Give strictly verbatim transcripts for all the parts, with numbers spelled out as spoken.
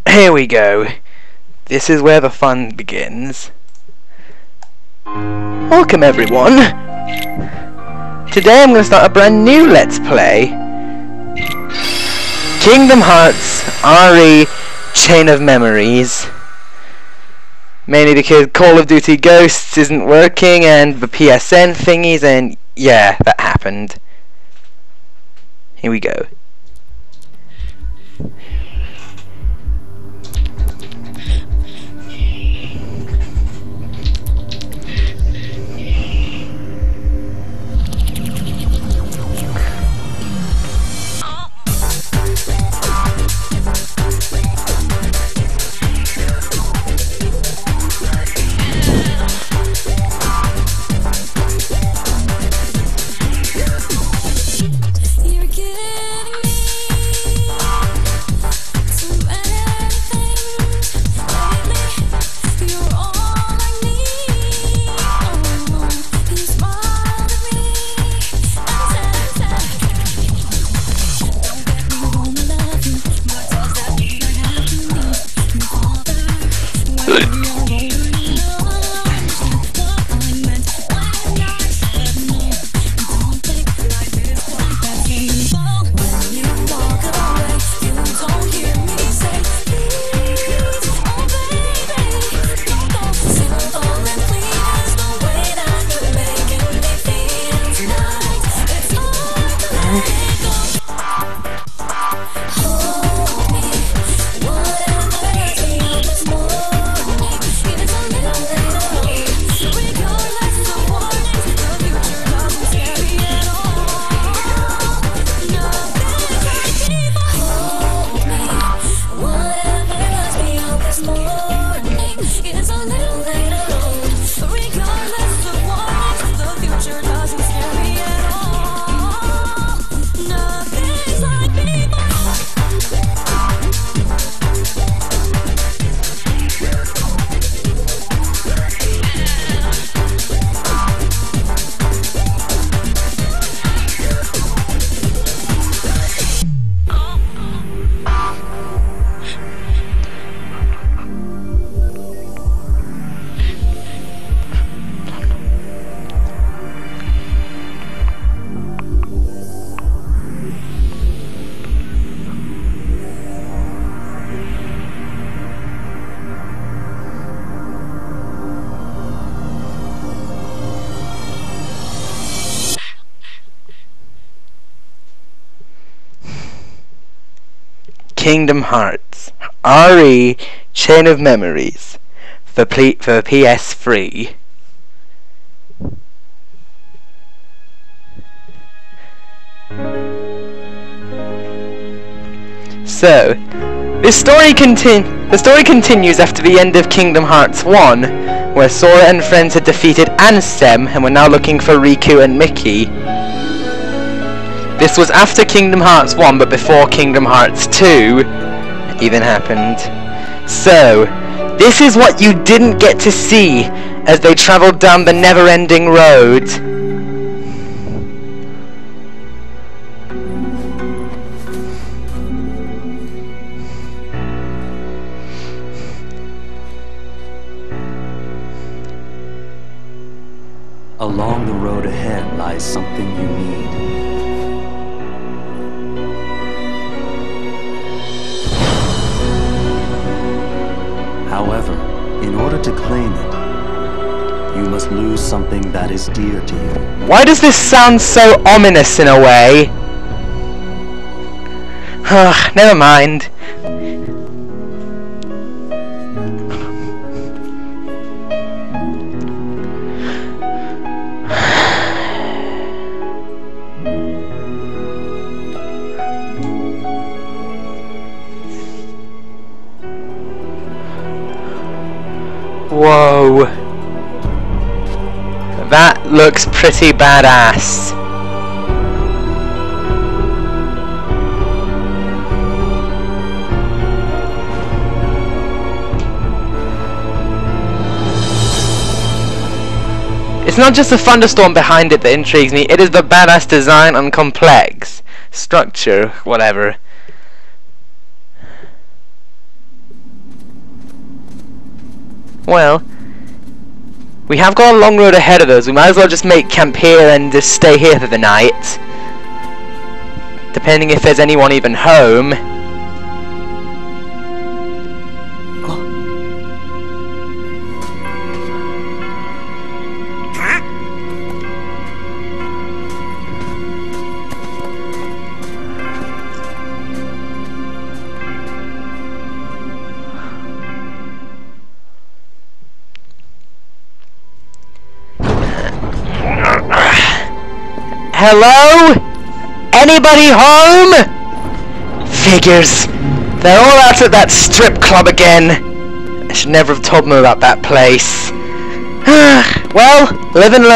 Here we go. This is where the fun begins. Welcome everyone. Today I'm going to start a brand new Let's Play. Kingdom Hearts R E Chain of Memories. Mainly because Call of Duty Ghosts isn't working and the P S N thingies, and yeah, that happened. Here we go. Kingdom Hearts R E Chain of Memories for, ple for P S three. So, this story contin the story continues after the end of Kingdom Hearts one, where Sora and friends had defeated Ansem and were now looking for Riku and Mickey. This was after Kingdom Hearts one, but before Kingdom Hearts two even happened. So, this is what you didn't get to see as they travelled down the never-ending road. Along the road ahead lies something you need. However, in order to claim it, you must lose something that is dear to you. Why does this sound so ominous in a way? Ugh, never mind. Whoa. That looks pretty badass. It's not just the thunderstorm behind it that intrigues me, it is the badass design and complex structure, whatever. Well, we have got a long road ahead of us. We might as well just make camp here and just stay here for the night. Depending if there's anyone even home. Hello? Anybody home? Figures. They're all out at that strip club again. I should never have told them about that place. Well, live and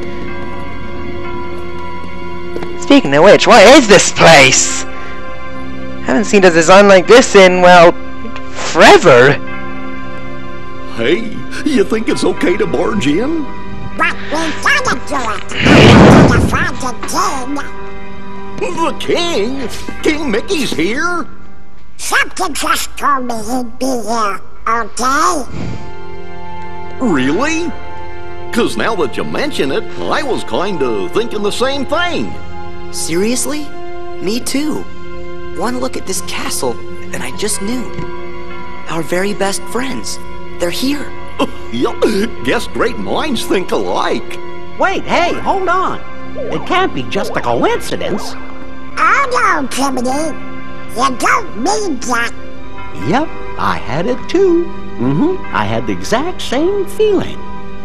learn. Speaking of which, what is this place? Haven't seen a design like this in, well, forever. Hey, you think it's okay to barge in? But we gotta do it. We gotta find the king. The king? King Mickey's here? Something just told me he'd be here, okay? Really? Cause now that you mention it, I was kinda thinking the same thing. Seriously? Me too. One look at this castle, and I just knew. Our very best friends. They're here. Yup, guess great minds think alike. Wait, hey, hold on. It can't be just a coincidence. Oh no, Timothy. You don't mean that. Yep, I had it too. Mm-hmm, I had the exact same feeling.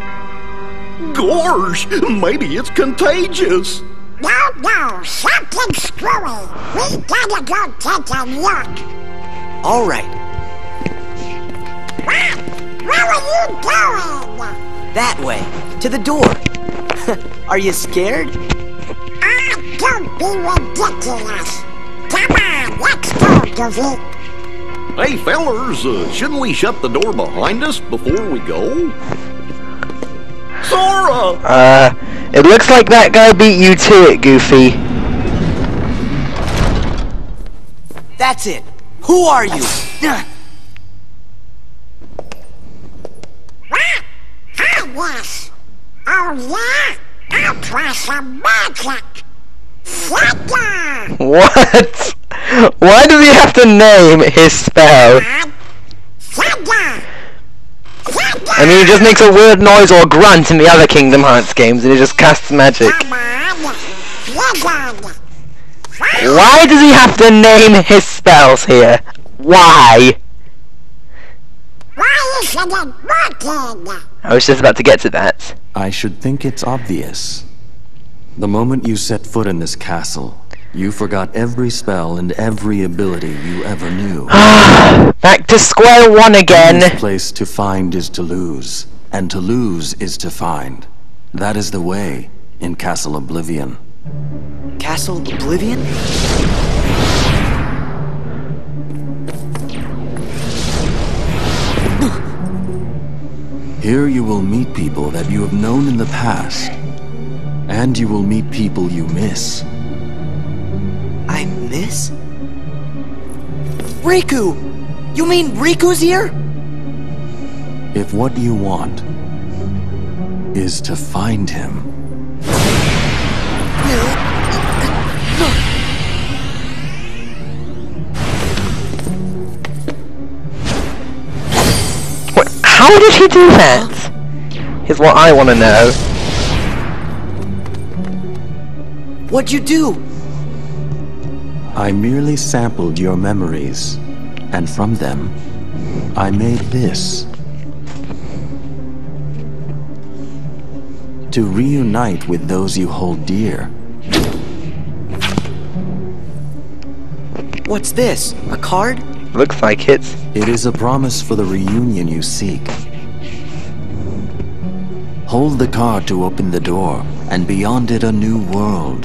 Gorge, maybe it's contagious. No, no, something screwy. We gotta go take a look. All right. What? Where are you going? That way, to the door. Are you scared? Ah, don't be ridiculous. Come on, let's go, Goofy. Hey fellers, uh, shouldn't we shut the door behind us before we go? Sora! Uh, it looks like that guy beat you to it, Goofy. That's it. Who are you? What? Hi, yes. Oh, yeah? I'll try some magic. Thunder! What? Why does he have to name his spell? Thunder! Thunder! I mean, he just makes a weird noise or grunt in the other Kingdom Hearts games and he just casts magic. Come on. Blizzard! Why does he have to name his spells here? Why? Why isn't it working? I was just about to get to that. I should think it's obvious. The moment you set foot in this castle, you forgot every spell and every ability you ever knew. Back to square one again. This place to find is to lose, and to lose is to find. That is the way in Castle Oblivion. Castle Oblivion? Here you will meet people that you have known in the past, and you will meet people you miss. I miss? Riku! You mean Riku's here? If what you want is to find him, What? How did he do that? Here's what I want to know. What'd you do? I merely sampled your memories, and from them, I made this. To reunite with those you hold dear. What's this? A card? Looks like it. It is a promise for the reunion you seek. Hold the card to open the door, and beyond it a new world.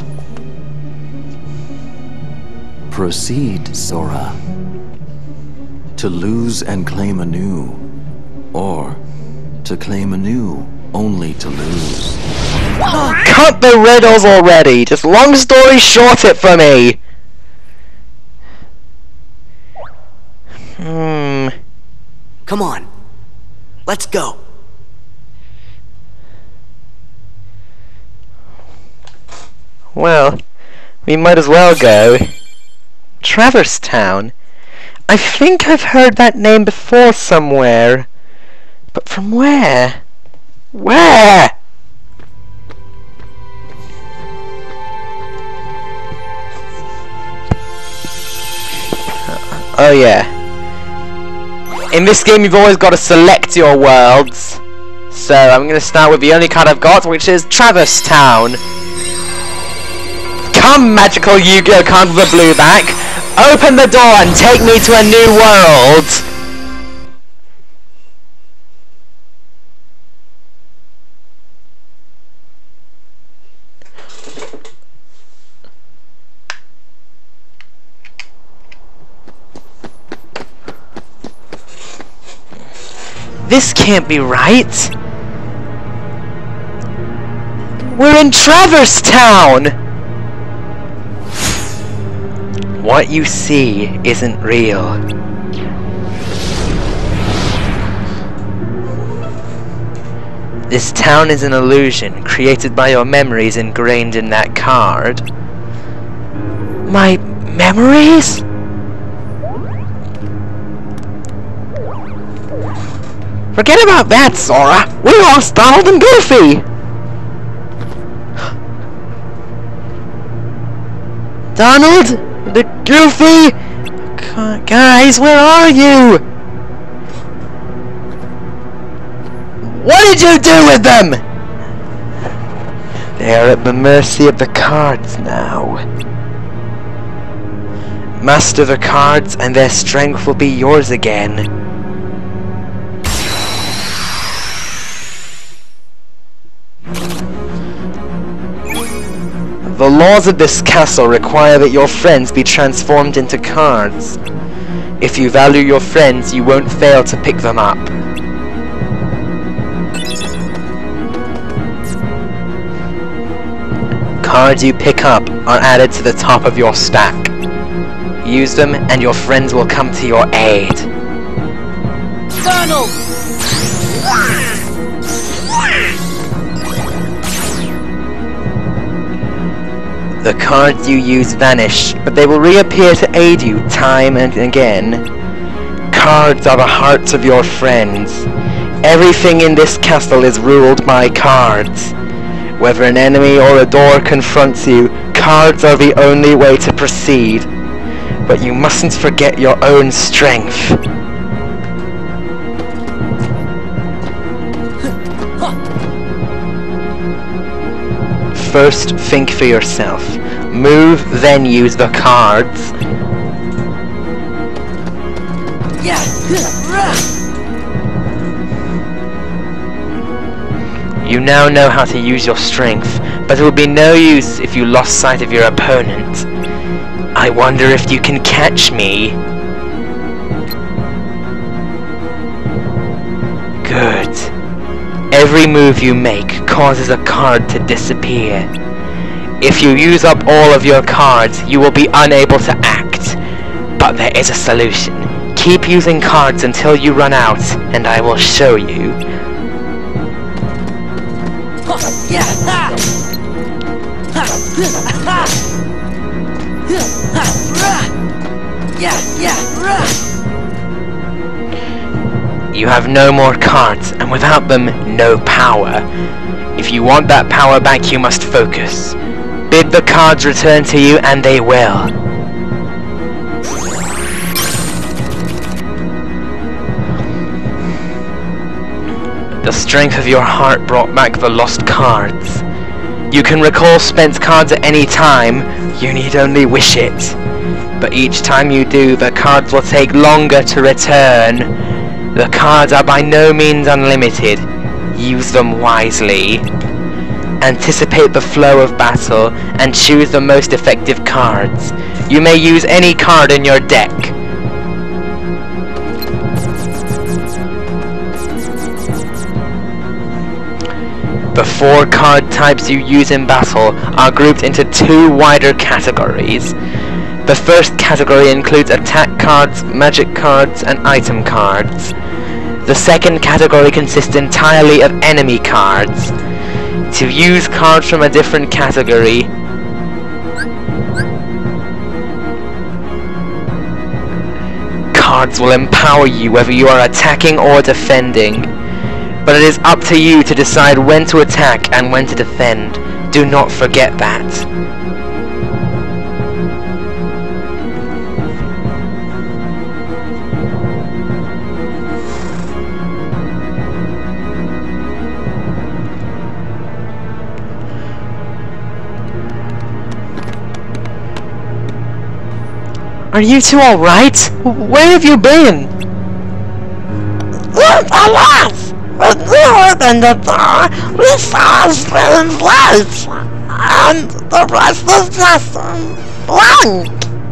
Proceed, Sora. To lose and claim anew, or to claim anew only to lose. Cut the riddles already! Just long story short it for me! Hmm... Come on. Let's go. Well, we might as well go. Traverse Town? I think I've heard that name before somewhere. But from where? Where? Oh yeah. In this game you've always got to select your worlds. So I'm going to start with the only card I've got, which is Traverse Town. Come, magical Yu-Gi-Oh card with a blue back. Open the door and take me to a new world. This can't be right. We're in Traverse Town. What you see isn't real. This town is an illusion created by your memories ingrained in that card. My memories? Forget about that, Sora! We lost Donald and Goofy! Donald? The Goofy? Guys, where are you? What did you do with them? They are at the mercy of the cards now. Master the cards and their strength will be yours again. The laws of this castle require that your friends be transformed into cards. If you value your friends, you won't fail to pick them up. Cards you pick up are added to the top of your stack. Use them and your friends will come to your aid. Donald! The cards you use vanish, but they will reappear to aid you time and again. Cards are the hearts of your friends. Everything in this castle is ruled by cards. Whether an enemy or a door confronts you, cards are the only way to proceed. But you mustn't forget your own strength. First, think for yourself. Move, then use the cards. You now know how to use your strength, but it will be no use if you lost sight of your opponent. I wonder if you can catch me. Good. Every move you make causes a card to disappear. If you use up all of your cards, you will be unable to act. But there is a solution. Keep using cards until you run out, and I will show you. You have no more cards, and without them, no power. If you want that power back, you must focus. Bid the cards return to you, and they will. The strength of your heart brought back the lost cards. You can recall spent cards at any time, you need only wish it. But each time you do, the cards will take longer to return. The cards are by no means unlimited. Use them wisely. Anticipate the flow of battle and choose the most effective cards. You may use any card in your deck. The four card types you use in battle are grouped into two wider categories. The first category includes attack cards, magic cards, and item cards. The second category consists entirely of enemy cards. To use cards from a different category, cards will empower you whether you are attacking or defending. But it is up to you to decide when to attack and when to defend. Do not forget that. Are you two alright? Where have you been? Alas! When we opened the door, we saw a strange light, and the rest is just blank.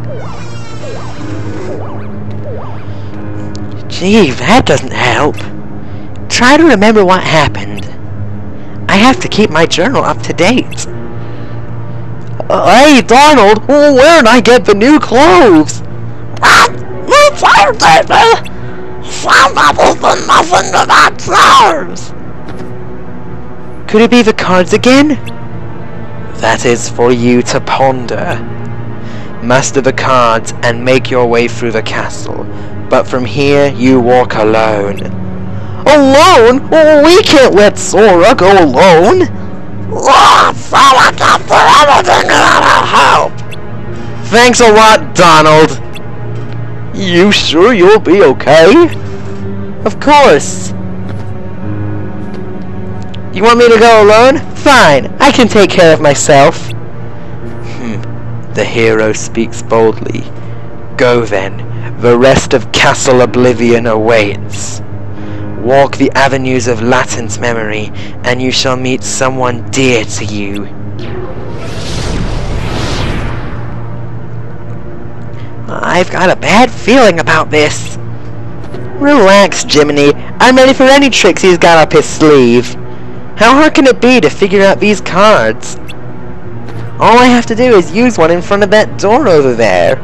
Gee, that doesn't help. Try to remember what happened. I have to keep my journal up to date. Uh, hey, Donald, where'd I get the new clothes? What? You told me! Somebody's been messing with our clothes! Could it be the cards again? That is for you to ponder. Master the cards and make your way through the castle. But from here, you walk alone. Alone? We can't let Sora go alone! Yeah, Sora can do anything without our help! Thanks a lot, Donald! You sure you'll be okay? Of course! You want me to go alone? Fine, I can take care of myself. Hmm, the hero speaks boldly. Go then, the rest of Castle Oblivion awaits. Walk the avenues of latent memory, and you shall meet someone dear to you. I've got a bad feeling about this. Relax, Jiminy. I'm ready for any tricks he's got up his sleeve. How hard can it be to figure out these cards? All I have to do is use one in front of that door over there.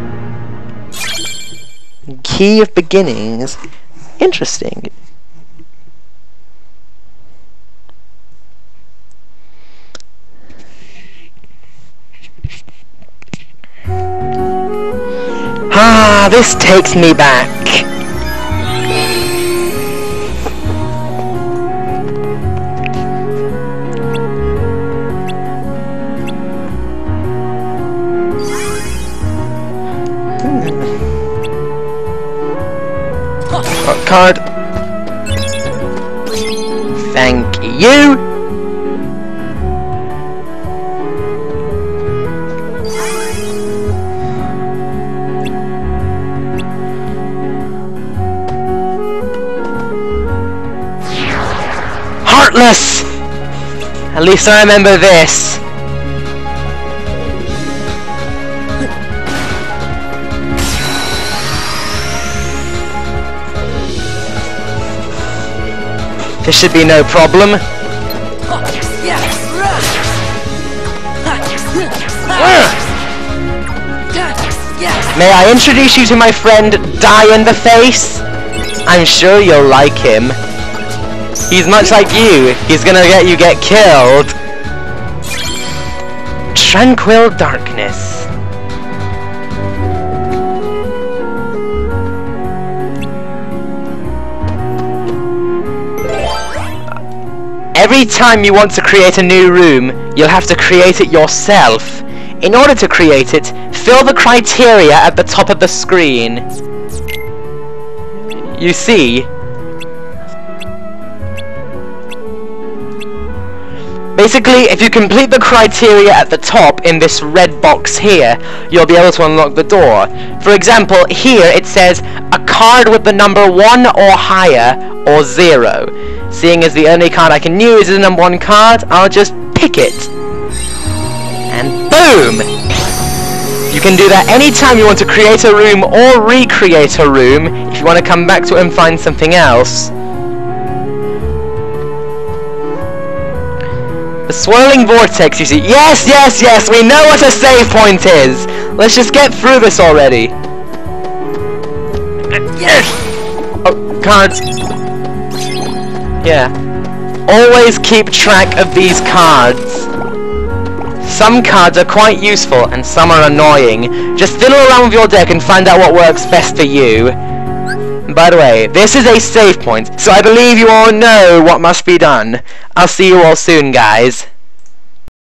Key of Beginnings. Interesting. Ah, this takes me back. Oh, card. Thank you. Heartless! At least I remember this. This should be no problem. May I introduce you to my friend Die in the Face? I'm sure you'll like him. He's much like you. He's gonna get you get killed. Tranquil darkness. Every time you want to create a new room, you'll have to create it yourself. In order to create it, fill the criteria at the top of the screen. You see, basically, if you complete the criteria at the top in this red box here, you'll be able to unlock the door. For example, here it says a card with the number one or higher or zero. Seeing as the only card I can use is the number one card, I'll just pick it. And boom! You can do that anytime you want to create a room or recreate a room if you want to come back to it and find something else. The swirling vortex, you see. Yes, yes, yes, we know what a save point is! Let's just get through this already. Yes! Oh, cards. Yeah. Always keep track of these cards. Some cards are quite useful and some are annoying. Just fiddle around with your deck and find out what works best for you. By the way, this is a save point, so I believe you all know what must be done. I'll see you all soon, guys.